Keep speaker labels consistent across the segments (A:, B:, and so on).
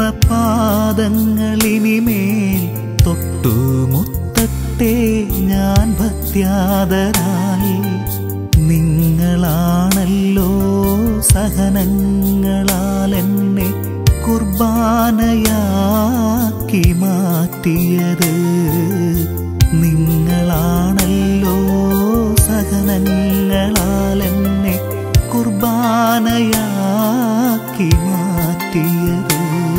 A: പാദങ്ങളിനിമേൽ തൊട്ടുമുത്തട്ടെ ഞാൻ ഭക്ത്യാദരായി. നിങ്ങളാണല്ലോ സഹനങ്ങളാൽ എന്നെ കുർബാനയാക്കി മാറ്റിയത്. നിങ്ങളാണല്ലോ സഹനങ്ങളാൽ എന്നെ കുർബാനയാക്കി മാറ്റിയത്.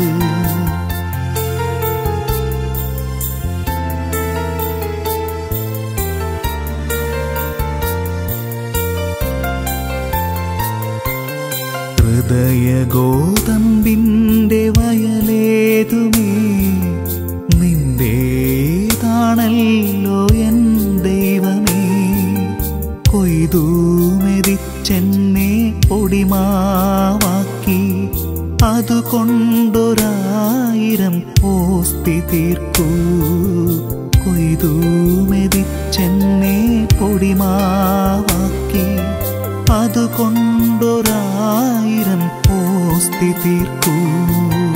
A: ഹൃദയഗോതമ്പിൻ്റെ വയലേതുമേ നിന്റേതാണല്ലോ എൻ ദൈവമേ. കൊയ്തു മെതിച്ചെന്നെ പൊടിമാവാക്കി അതുകൊണ്ടൊരായിരം ഓസ്തി തീർക്കൂ. കൊയ്തു മെതിച്ചെന്നെ പൊടിമാവാക്കി അതുകൊണ്ടൊരായിരം ഓസ്തി തീർക്കൂ.